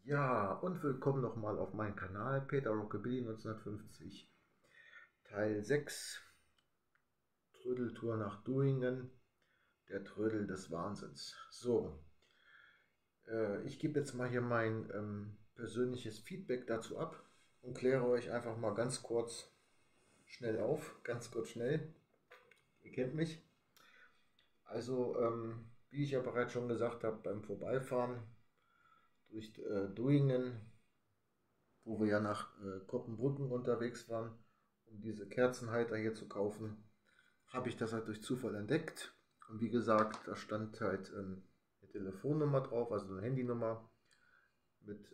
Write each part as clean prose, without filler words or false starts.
Ja, und willkommen nochmal auf meinem Kanal Peter Rockabilly 1950, Teil 6, Trödeltour nach Duingen, der Trödel des Wahnsinns. So, ich gebe jetzt mal hier mein persönliches Feedback dazu ab und kläre euch einfach mal ganz kurz schnell auf, ganz kurz schnell. Ihr kennt mich. Also, wie ich ja bereits schon gesagt habe, beim Vorbeifahren durch Duingen, wo wir ja nach Koppenbrücken unterwegs waren, um diese Kerzenhalter hier zu kaufen, habe ich das halt durch Zufall entdeckt. Und wie gesagt, da stand halt eine Telefonnummer drauf, also eine Handynummer mit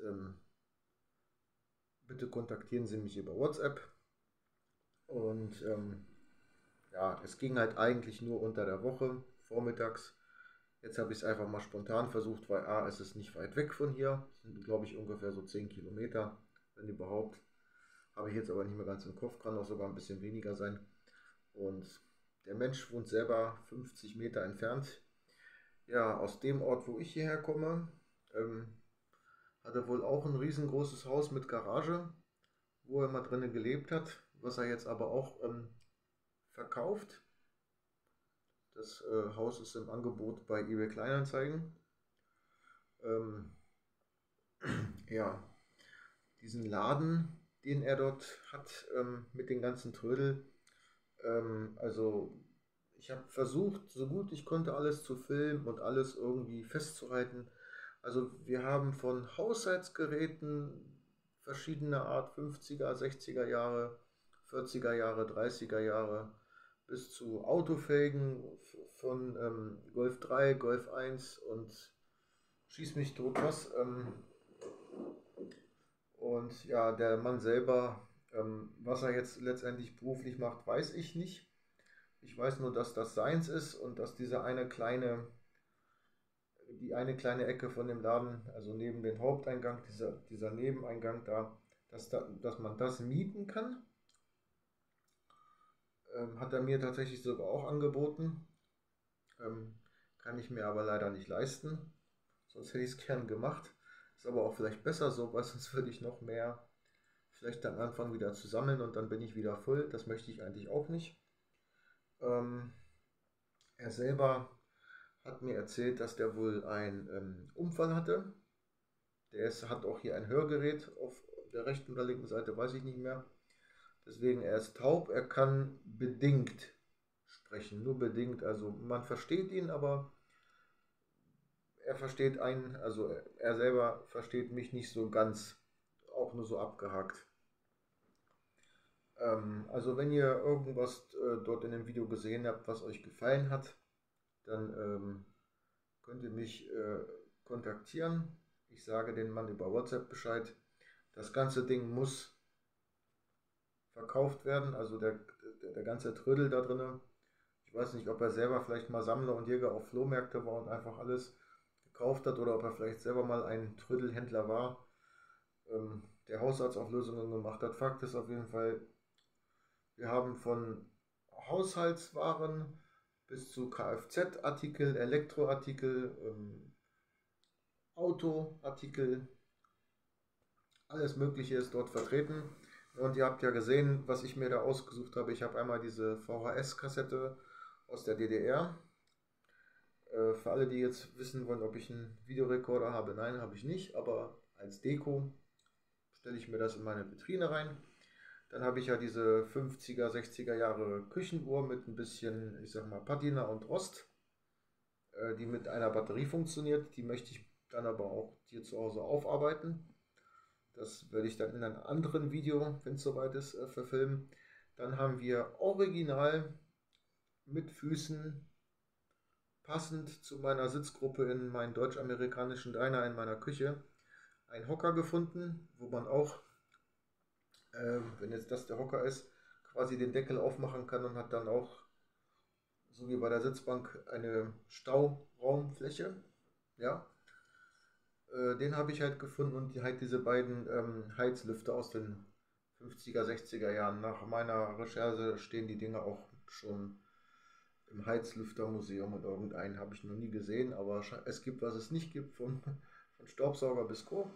bitte kontaktieren Sie mich über WhatsApp. Und ja, es ging halt eigentlich nur unter der Woche, vormittags. Jetzt habe ich es einfach mal spontan versucht, weil A, es ist nicht weit weg von hier. Es sind, glaube ich, ungefähr so 10 Kilometer, wenn überhaupt. Habe ich jetzt aber nicht mehr ganz im Kopf, kann auch sogar ein bisschen weniger sein. Und der Mensch wohnt selber 50 Meter entfernt. Ja, aus dem Ort, wo ich hierher komme, ähm, hat er wohl auch ein riesengroßes Haus mit Garage, wo er mal drinnen gelebt hat, was er jetzt aber auch verkauft. Das Haus ist im Angebot bei eBay Kleinanzeigen. Ähm, ja, diesen Laden, den er dort hat mit den ganzen Trödel. Also ich habe versucht, so gut ich konnte, alles zu filmen und alles irgendwie festzuhalten. Also wir haben von Haushaltsgeräten verschiedener Art, 50er, 60er Jahre, 40er Jahre, 30er Jahre, bis zu Autofelgen von Golf 3, Golf 1 und schieß mich tot was. Und ja, der Mann selber, was er jetzt letztendlich beruflich macht, weiß ich nicht. Ich weiß nur, dass das seins ist und dass die eine kleine Ecke von dem Laden, also neben dem Haupteingang, dieser Nebeneingang dass man das mieten kann. Hat er mir tatsächlich sogar auch angeboten. Ähm, Kann ich mir aber leider nicht leisten. Sonst hätte ich es gern gemacht. Ist aber auch vielleicht besser so, weil sonst würde ich noch mehr vielleicht am Anfang wieder zu sammeln und dann bin ich wieder voll. Das möchte ich eigentlich auch nicht. Ähm, Er selber hat mir erzählt, dass der wohl einen Unfall hatte. Hat auch hier ein Hörgerät auf der rechten oder linken Seite, weiß ich nicht mehr. Deswegen, er ist taub, er kann bedingt sprechen, nur bedingt. Also man versteht ihn, aber er versteht einen, also er selber versteht mich nicht so ganz, auch nur so abgehakt. Also wenn ihr irgendwas dort in dem Video gesehen habt, was euch gefallen hat, dann könnt ihr mich kontaktieren. Ich sage den Mann über WhatsApp Bescheid. Das ganze Ding muss verkauft werden, also der ganze Trödel da drin. Ich weiß nicht, ob er selber vielleicht mal Sammler und Jäger auf Flohmärkte war und einfach alles gekauft hat oder ob er vielleicht selber mal ein Trödelhändler war, der Haushaltsauflösungen gemacht hat. Fakt ist auf jeden Fall, wir haben von Haushaltswaren bis zu Kfz-Artikel, Elektroartikel, Autoartikel, alles Mögliche ist dort vertreten. Und ihr habt ja gesehen, was ich mir da ausgesucht habe. Ich habe einmal diese VHS-Kassette aus der DDR. Für alle, die jetzt wissen wollen, ob ich einen Videorekorder habe, nein, habe ich nicht. Aber als Deko stelle ich mir das in meine Vitrine rein. Dann habe ich ja diese 50er, 60er Jahre Küchenuhr mit ein bisschen, ich sag mal, Patina und Rost, die mit einer Batterie funktioniert. Die möchte ich dann aber auch hier zu Hause aufarbeiten. Das werde ich dann in einem anderen Video, wenn es soweit ist, verfilmen. Dann haben wir original mit Füßen, passend zu meiner Sitzgruppe in meinem deutsch-amerikanischen Diner in meiner Küche, einen Hocker gefunden, wo man auch, wenn jetzt das der Hocker ist, quasi den Deckel aufmachen kann und hat dann auch, so wie bei der Sitzbank, eine Stauraumfläche. Ja, den habe ich halt gefunden und halt diese beiden Heizlüfter aus den 50er, 60er Jahren. Nach meiner Recherche stehen die Dinge auch schon im Heizlüftermuseum und irgendeinen habe ich noch nie gesehen, aber es gibt, was es nicht gibt, von Staubsauger bis Co.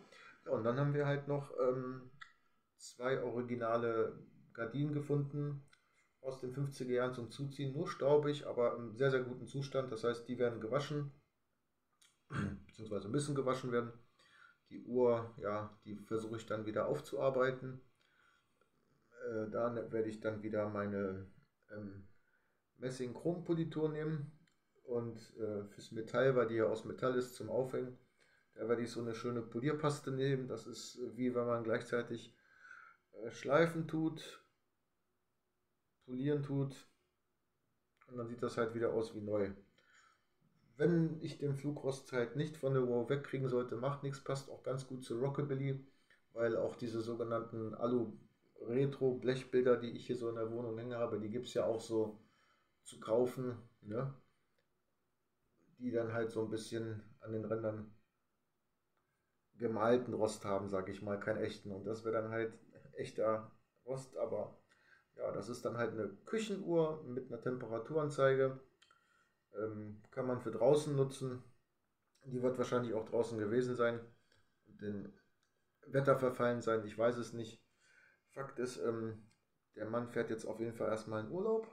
Ja, und dann haben wir halt noch zwei originale Gardinen gefunden aus den 50er Jahren zum Zuziehen. Nur staubig, aber im sehr, sehr guten Zustand. Das heißt, die werden gewaschen, beziehungsweise müssen gewaschen werden. Die Uhr, ja, die versuche ich dann wieder aufzuarbeiten. Da werde ich dann wieder meine Messing-Chrom-Politur nehmen. Und fürs Metall, weil die ja aus Metall ist, zum Aufhängen, da werde ich so eine schöne Polierpaste nehmen. Das ist wie wenn man gleichzeitig schleifen tut, polieren tut. Und dann sieht das halt wieder aus wie neu. Wenn ich den Flugrost halt nicht von der Uhr wegkriegen sollte, macht nichts, passt auch ganz gut zu Rockabilly, weil auch diese sogenannten Alu-Retro-Blechbilder, die ich hier so in der Wohnung hängen habe, die gibt es ja auch so zu kaufen, ne? Die dann halt so ein bisschen an den Rändern gemalten Rost haben, sage ich mal, keinen echten. Und das wäre dann halt echter Rost, aber ja, das ist dann halt eine Küchenuhr mit einer Temperaturanzeige. Kann man für draußen nutzen. Die wird wahrscheinlich auch draußen gewesen sein. Den Wetter verfallen sein, ich weiß es nicht. Fakt ist, der Mann fährt jetzt auf jeden Fall erstmal in Urlaub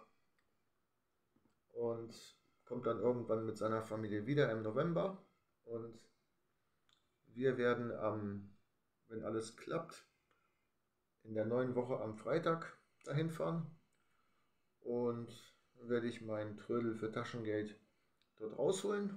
und kommt dann irgendwann mit seiner Familie wieder im November. Und wir werden wenn alles klappt, in der neuen Woche am Freitag dahin fahren und werde ich meinen Trödel für Taschengeld dort rausholen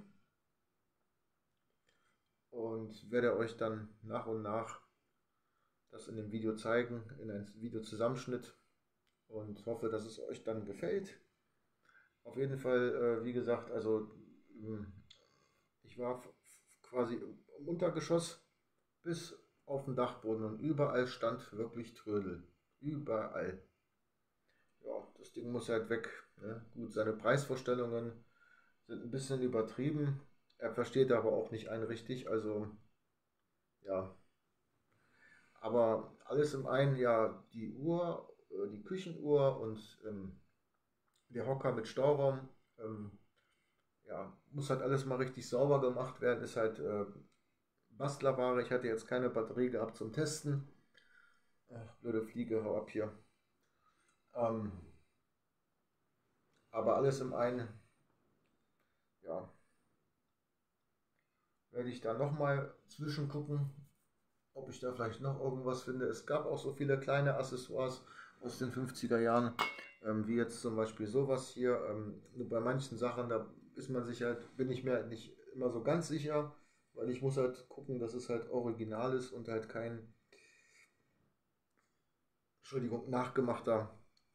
und werde euch dann nach und nach das in dem Video zeigen, in einem Videozusammenschnitt, und hoffe, dass es euch dann gefällt. Auf jeden Fall, wie gesagt, also ich war quasi im Untergeschoss bis auf den Dachboden und überall stand wirklich Trödel. Überall. Ja, das Ding muss halt weg. Ne? Gut, seine Preisvorstellungen sind ein bisschen übertrieben. Er versteht aber auch nicht einen richtig. Also, ja. Aber alles im einen, ja, die Uhr, die Küchenuhr und der Hocker mit Stauraum, ähm, ja, muss halt alles mal richtig sauber gemacht werden. Ist halt Bastlerware. Ich hatte jetzt keine Batterie gehabt zum Testen. Ach, blöde Fliege, hau ab hier. Ähm, aber alles im einen, ja, werde ich da nochmal zwischengucken, ob ich da vielleicht noch irgendwas finde. Es gab auch so viele kleine Accessoires aus den 50er Jahren, wie jetzt zum Beispiel sowas hier. Nur bei manchen Sachen, da ist man sich halt, bin ich mir halt nicht immer so ganz sicher, weil ich muss halt gucken, dass es halt original ist und halt kein, Entschuldigung, nachgemachter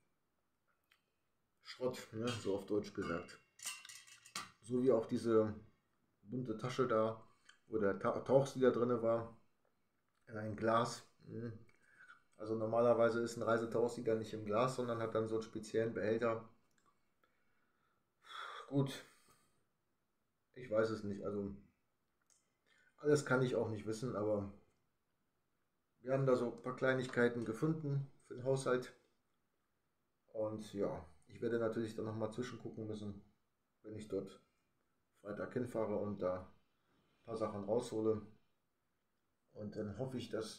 Schrott, ne? So auf Deutsch gesagt. So wie auch diese bunte Tasche da, wo der Tauchsieder drin war, in ein Glas. Also normalerweise ist ein Reisetauchsieder nicht im Glas, sondern hat dann so einen speziellen Behälter. Gut, ich weiß es nicht. Also alles kann ich auch nicht wissen, aber wir haben da so ein paar Kleinigkeiten gefunden für den Haushalt. Und ja, ich werde natürlich dann nochmal zwischengucken müssen, wenn ich dort Freitag hinfahre und da ein paar Sachen raushole. Und dann hoffe ich, dass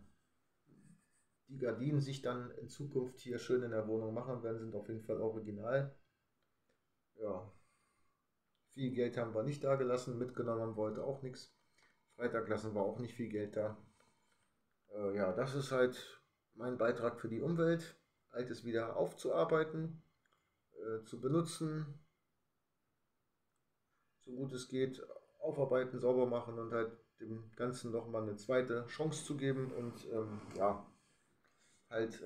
die Gardinen sich dann in Zukunft hier schön in der Wohnung machen werden, sind auf jeden Fall original. Ja, viel Geld haben wir nicht da gelassen, mitgenommen haben wollte auch nichts. Freitag lassen wir auch nicht viel Geld da. Ja, das ist halt mein Beitrag für die Umwelt, Altes wieder aufzuarbeiten, zu benutzen, so gut es geht, aufarbeiten, sauber machen und halt dem Ganzen nochmal eine zweite Chance zu geben und ja, halt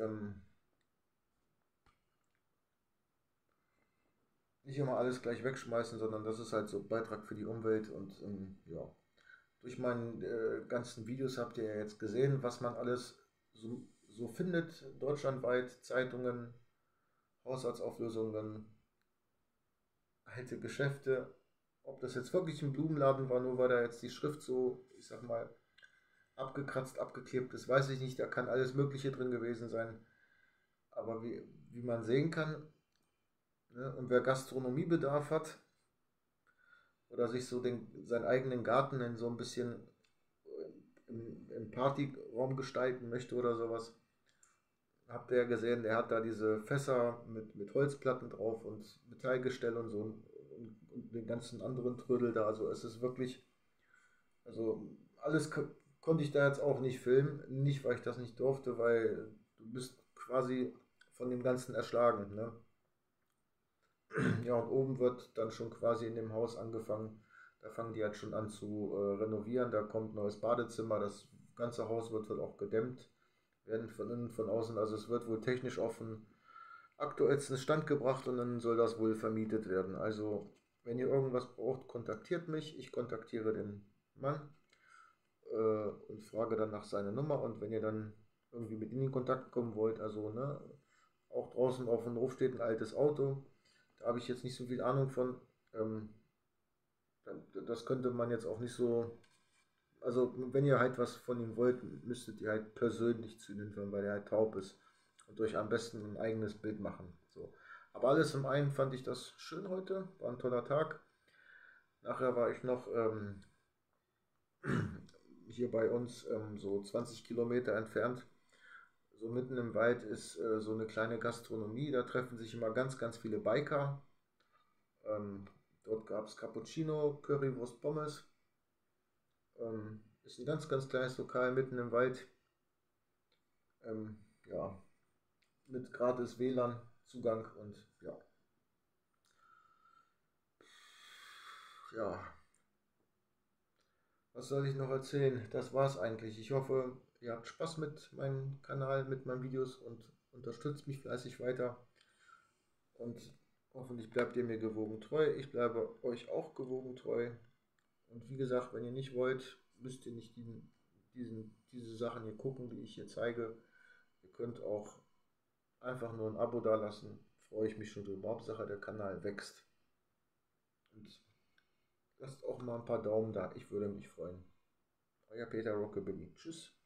nicht immer alles gleich wegschmeißen, sondern das ist halt so ein Beitrag für die Umwelt und ja. Durch meine ganzen Videos habt ihr ja jetzt gesehen, was man alles so findet, deutschlandweit, Zeitungen, Haushaltsauflösungen, alte Geschäfte. Ob das jetzt wirklich ein Blumenladen war, nur weil da jetzt die Schrift so, ich sag mal, abgekratzt, abgeklebt ist, weiß ich nicht. Da kann alles Mögliche drin gewesen sein. Aber wie man sehen kann, ne, und wer Gastronomiebedarf hat oder sich so seinen eigenen Garten in so ein bisschen Partyraum gestalten möchte oder sowas. Habt ihr ja gesehen, der hat da diese Fässer mit Holzplatten drauf und Metallgestell und so und den ganzen anderen Trödel da. Also es ist wirklich, also alles konnte ich da jetzt auch nicht filmen. Nicht, weil ich das nicht durfte, weil du bist quasi von dem Ganzen erschlagen. Ne? Ja, und oben wird dann schon quasi in dem Haus angefangen. Da fangen die halt schon an zu renovieren. Da kommt ein neues Badezimmer. Das ganze Haus wird auch gedämmt. Werden von innen, von außen. Also es wird wohl technisch auf einen aktuellsten Stand gebracht und dann soll das wohl vermietet werden. Also, wenn ihr irgendwas braucht, kontaktiert mich. Ich kontaktiere den Mann und frage dann nach seiner Nummer. Und wenn ihr dann irgendwie mit ihm in Kontakt kommen wollt, also ne, auch draußen auf dem Hof steht ein altes Auto. Da habe ich jetzt nicht so viel Ahnung von. Ähm, Das könnte man jetzt auch nicht so. Also, wenn ihr halt was von ihm wollt, müsstet ihr halt persönlich zu ihm hinfahren, weil er halt taub ist. Und euch am besten ein eigenes Bild machen. So. Aber alles im einen fand ich das schön heute. War ein toller Tag. Nachher war ich noch hier bei uns so 20 Kilometer entfernt. So mitten im Wald ist so eine kleine Gastronomie. Da treffen sich immer ganz viele Biker. Ähm, Dort gab es Cappuccino, Currywurst, Pommes. Ist ein ganz kleines Lokal mitten im Wald. Ja, mit gratis WLAN-Zugang und ja, ja, was soll ich noch erzählen? Das war's eigentlich. Ich hoffe, ihr habt Spaß mit meinem Kanal, mit meinen Videos und unterstützt mich fleißig weiter. Und hoffentlich bleibt ihr mir gewogen treu. Ich bleibe euch auch gewogen treu. Und wie gesagt, wenn ihr nicht wollt, müsst ihr nicht diese Sachen hier gucken, die ich hier zeige. Ihr könnt auch einfach nur ein Abo dalassen. Freue ich mich schon drüber. Hauptsache der Kanal wächst. Und lasst auch mal ein paar Daumen da. Ich würde mich freuen. Euer Peter Rockabilly. Tschüss.